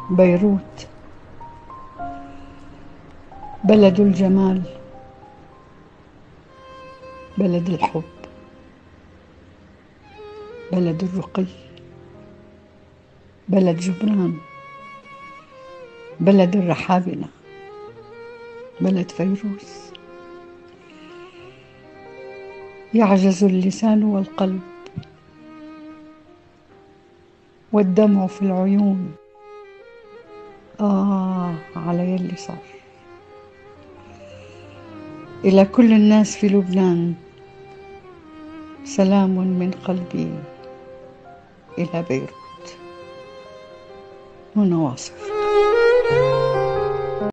بيروت، بلد الجمال، بلد الحب، بلد الرقي، بلد جبران، بلد الرحابنة، بلد فيروز. يعجز اللسان والقلب والدمع في العيون. على يلي صار. إلى كل الناس في لبنان سلام من قلبي إلى بيروت. هنا واصل.